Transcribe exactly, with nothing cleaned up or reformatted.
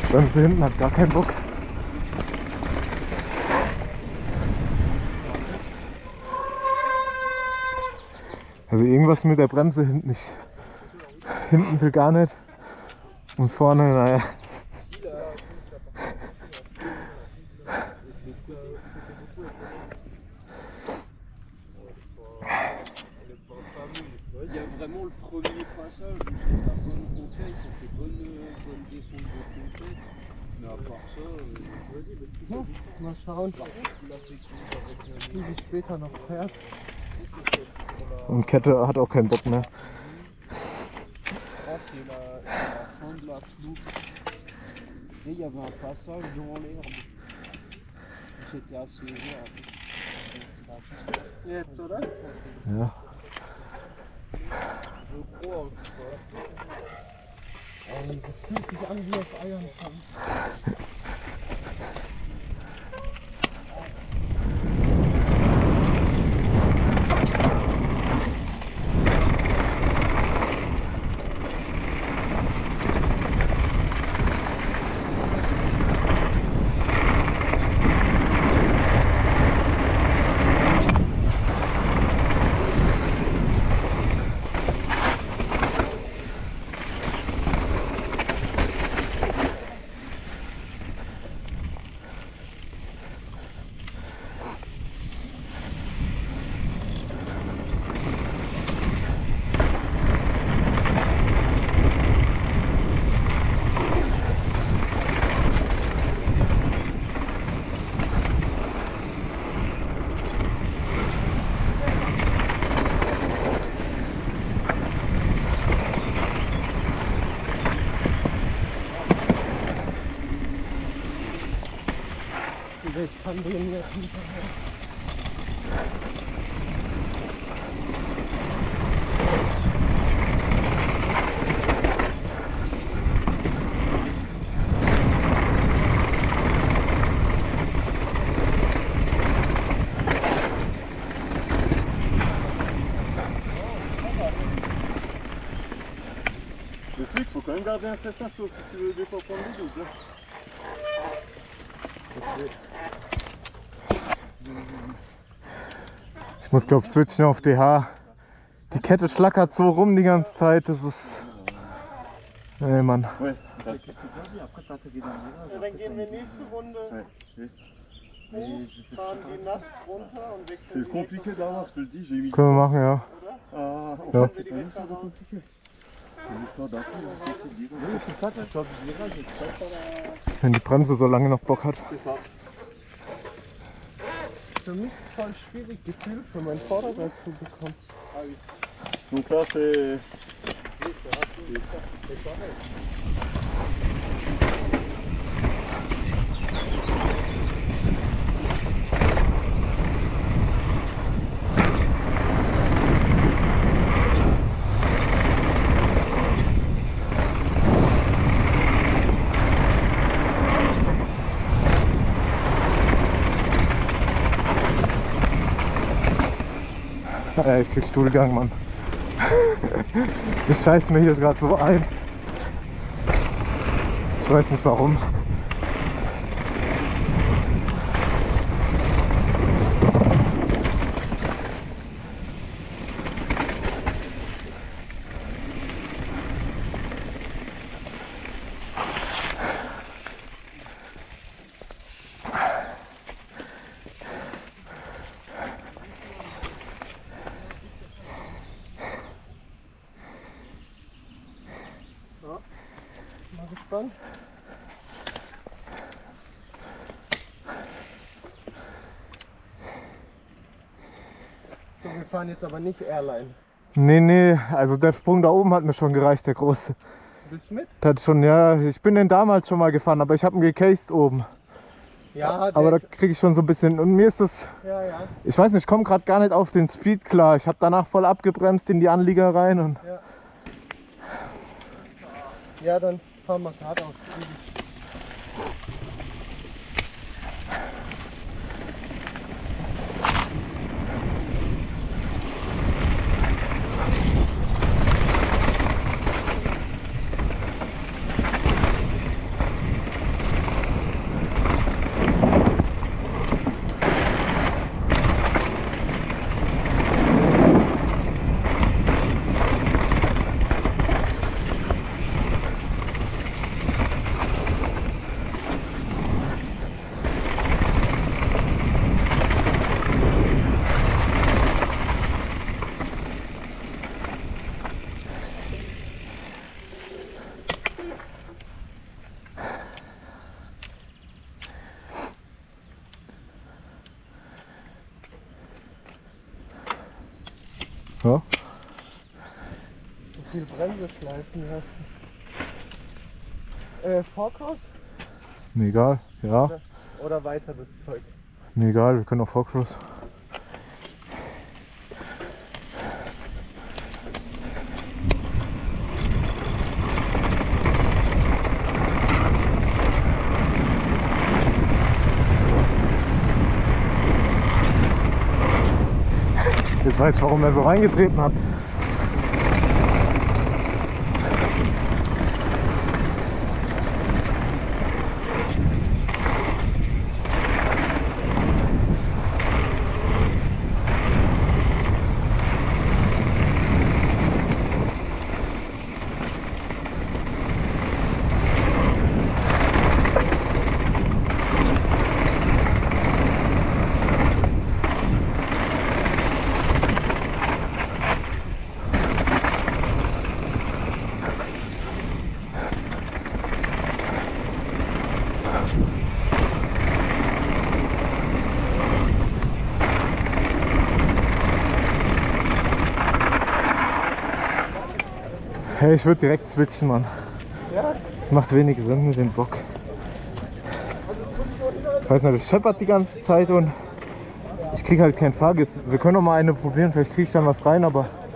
Bremse hinten hat gar keinen Bock. Also irgendwas mit der Bremse hinten nicht. Hinten will gar nicht. Und vorne, naja. Il y a vraiment le premier passage où c'est la bonne conquête, on fait bonne, bonne descente de conquête. Mais à part ça, euh, Ja, mal schauen, wie sie später noch fährt. Und Kette hat auch keinen Bock mehr. c'est la, la fin de la floupe. Et il y avait un passage dans l'herbe. C'était assez vert. Jetzt, oder? Ja. Je crois. Ey, das fühlt sich an wie auf Eiern kommen. Ich kann den jetzt hinterher. Le flic, faut quand même garder un certain saut si tu veux des fois prendre des doutes. Ich muss glaube switchen auf D H. Die Kette schlackert so rum die ganze Zeit, das ist... Nee, Mann. Ouais. Dann gehen wir nächste Runde hoch, fahren die nass runter und wechseln. C'est compliqué d'avoir, je te le dis, j'ai mis... Können wir machen, ja. Ah, en Ja. fait, c'est pas une histoire de compliqué. C'est une histoire d'un coup, c'est direct. Oui, c'est ça, tu sors du virage, c'est ça. Wenn die Bremse so lange noch Bock hat. Für mich voll schwierig, Gefühl für mein Vorderrad zu bekommen. Donc là, c'est... Ja, ich krieg Stuhlgang, Mann. Ich scheiß mir hier gerade so ein. Ich weiß nicht warum. Mal gespannt. So, wir fahren jetzt aber nicht Airline. Nee, nee, also der Sprung da oben hat mir schon gereicht, der große. Du bist mit? Das hat schon, ja, ich bin den damals schon mal gefahren, aber ich habe ihn gecased oben. Ja, Aber da ist, kriege ich schon so ein bisschen, und mir ist das, ja, ja, ich weiß nicht, ich komme gerade gar nicht auf den Speed klar. Ich habe danach voll abgebremst in die Anlieger rein und ja. Ja, dann fahren wir geradeaus. viel Bremse schleifen lassen. Äh, Vorcross? Mir egal, ja. Oder, oder weiteres Zeug? Mir egal, wir können auch Vorcross. Jetzt weiß ich, warum er so reingetreten hat. Hey, ich würde direkt switchen, Mann. Ja? Das macht wenig Sinn mit dem Bock. Ich weiß nicht, das scheppert die ganze Zeit und ich krieg halt kein Fahrgift. Wir können noch mal eine probieren, vielleicht kriege ich dann was rein, aber